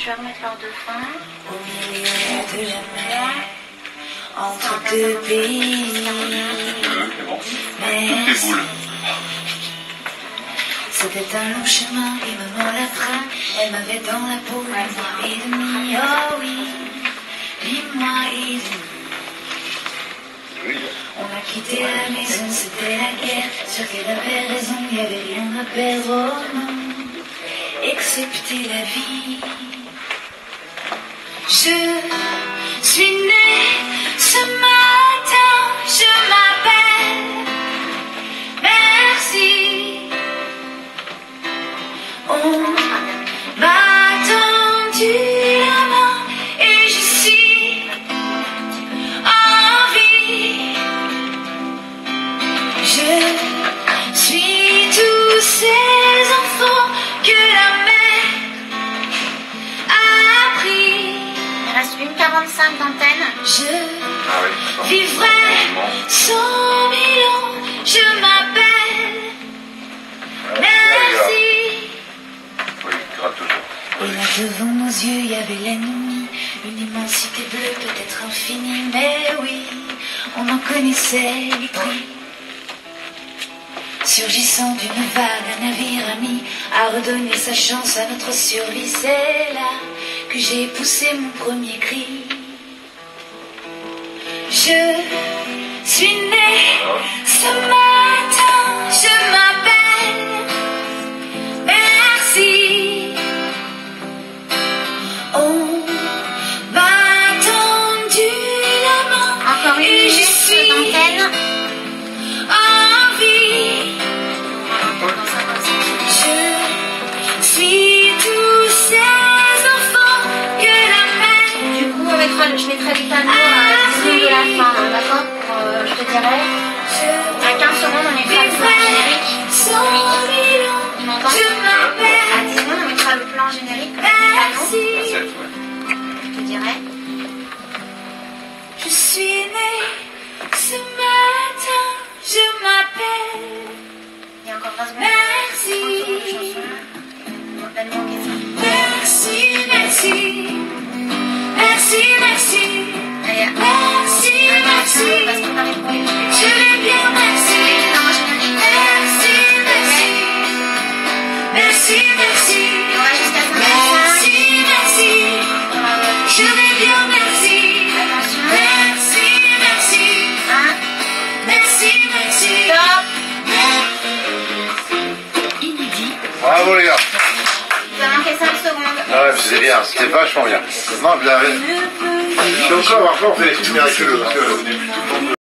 Je vais remettre l'heure de fin. Au milieu de la mer, entre deux pays. Merci. C'était un long chemin et maman la train. Elle m'avait dans la peau 1 mois et demi. Oh oui, 8 mois et demi. On a quitté la maison, c'était la guerre. Sûr qu'elle avait raison, il n'y avait rien à perdre, oh non, excepté la vie. Je suis née ce matin, je m'appelle Merci. On m'a tendu la main et je suis en vie. Je suis tous ces enfants que la mer a pris. Il reste 1h45 d'antenne. Je vivrai 100 000 ans, je m'appelle Merci. Et là devant nos yeux, il y avait l'ennemi, une immensité bleue, peut-être infinie, mais oui, on en connaissait les prix. Surgissant d'une vague, un navire ami a redonné sa chance à notre survie. C'est là que j'ai poussé mon premier cri. Je suis née ce matin, je m'appelle Merci. On m'a tendu la main. Encore une et je minute suis d'antenne. en vie. Je suis tous ces enfants que la mer. Du coup, je mettrai du panneau à 10 minutes de la fin, hein, d'accord? Je te dirai. À 15 secondes, on mettra le plan générique. Il m'entend? À 10 secondes, on mettra le plan générique. Le panneau. Je te dirai. Je suis née ce matin, je m'appelle Il y a encore 20 secondes. Merci. 30 secondes de chanson. Donne-moi en question. Merci, merci. Merci, merci. Allez, Merci, merci. parce qu'on arrive pour les Je vais bien, merci. Merci, merci. Merci, merci. Et on va jusqu'à 55. Merci, merci. Je vais bien, merci. Attention. Merci, merci. 1. Merci, merci. Stop. Inédit. Bravo les gars. Il a manqué 5 secondes. Ah ouais, c'était bien, c'était vachement bien. Non, bien. Je suis encore, on fait les trucs miraculeux.